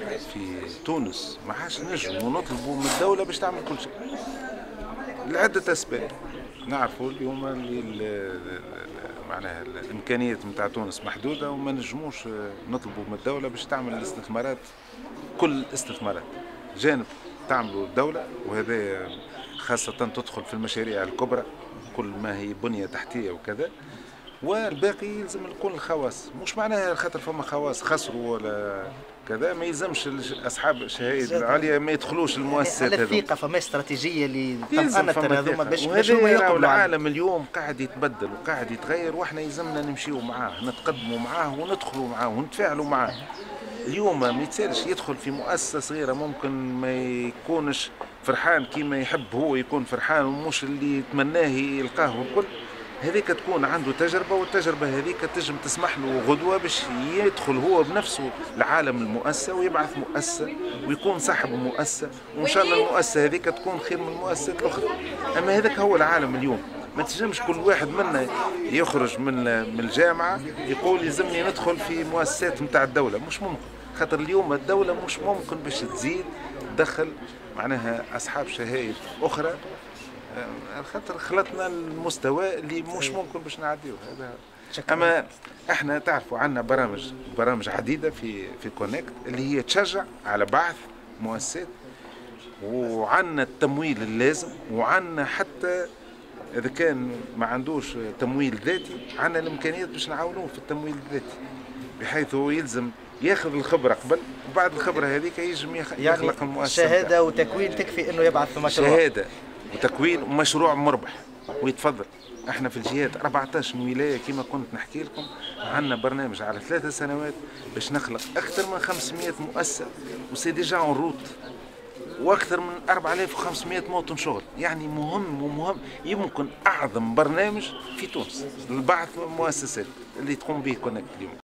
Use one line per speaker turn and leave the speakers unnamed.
في تونس ما عادش نجموا نطلبوا من الدولة باش تعمل كل شيء لعدة أسباب. نعرفوا اليوم معناها الإمكانيات نتاع تونس محدودة وما نجموش نطلبوا من الدولة باش تعمل الاستثمارات، كل الاستثمارات جانب تعملوا الدولة، وهذا خاصة تدخل في المشاريع الكبرى كل ما هي بنية تحتية وكذا، والباقي يلزم يكون الخواص. مش معناها خاطر فما خواص خسروا ولا كذا ما يلزمش اصحاب الشهايد العاليه ما يدخلوش المؤسسات
على
هذو.
الثقه فما استراتيجيه لطمأنة هذوما باش
هما
يقبلوا.
العالم اليوم قاعد يتبدل وقاعد يتغير، واحنا يلزمنا نمشيو معاه، نتقدموا معاه وندخلوا معاه ونتفاعلوا معاه. اليوم ما يتسالش يدخل في مؤسسه صغيره ممكن ما يكونش فرحان كيما يحب هو يكون فرحان ومش اللي يتمناه يلقاه الكل. هذيك تكون عنده تجربة، والتجربة هذيك تنجم تسمح له غدوة باش يدخل هو بنفسه لعالم المؤسسة ويبعث مؤسسة ويكون صاحب مؤسسة، وإن شاء الله المؤسسة هذيك تكون خير من المؤسسات الأخرى. أما هذاك هو العالم اليوم. ما تنجمش كل واحد منا يخرج من الجامعة يقول يلزمني ندخل في مؤسسات نتاع الدولة. مش ممكن، خاطر اليوم الدولة مش ممكن باش تزيد تدخل معناها أصحاب شهايد أخرى، خاطر خلطنا المستوى اللي مش ممكن باش نعديوه هذا. اما احنا تعرفوا عندنا برامج عديده في كونكت اللي هي تشجع على بعث مؤسسات، وعندنا التمويل اللازم، وعندنا حتى اذا كان ما عندوش تمويل ذاتي عندنا الامكانيات باش نعاونوه في التمويل الذاتي، بحيث هو يلزم ياخذ الخبره قبل، وبعد الخبره هذيك ينجم يخلق المؤسسه.
شهاده وتكوين تكفي انه يبعث في مشروع.
شهاده وتكوين ومشروع مربح ويتفضل. احنا في الجهات 14 ولايه كما كنت نحكي لكم، عندنا برنامج على 3 سنوات باش نخلق اكثر من 500 مؤسسه وسي ديجا اون روت، واكثر من 4500 موطن شغل. يعني مهم يمكن اعظم برنامج في تونس لبعث المؤسسات اللي تقوم به كونكت اليوم.